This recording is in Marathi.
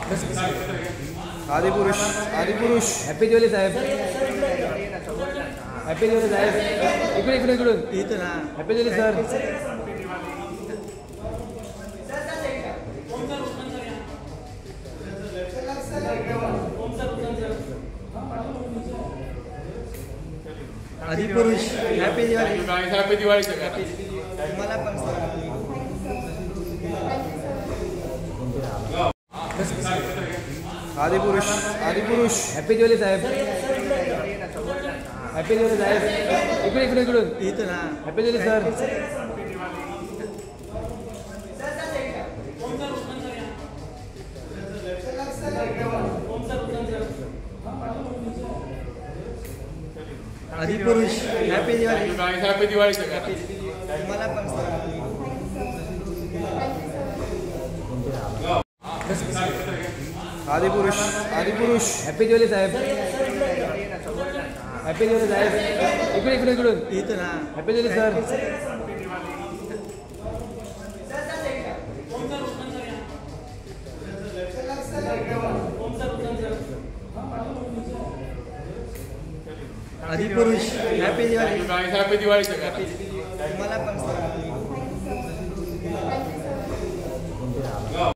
आदिपुरुष आदिपुरुष हॅपी दिवाळी साहेब. हॅपी दिवाळी साहेब. इकडून इथं ना. Happy Diwali sir. Adipurush happy Diwali. Happy Diwali सगळ्यांना. मला पण आदिपुरुष आदिपुरुष हॅपी दिवाळी साहेब. हॅपी दिवाळी साहेब. इकडून इथं ना. Happy Diwali sir. Adipurush happy Diwali. Happy Diwali सगळ्यांना. मला पण आदिपुरुष आदिपुरुष हॅपी दिवाळी साहेब. हॅपी दिवाळी साहेब. इकडून इथं ना. Happy Diwali sir. Adipurush happy Diwali. Happy Diwali सगळ्यांना. मला पण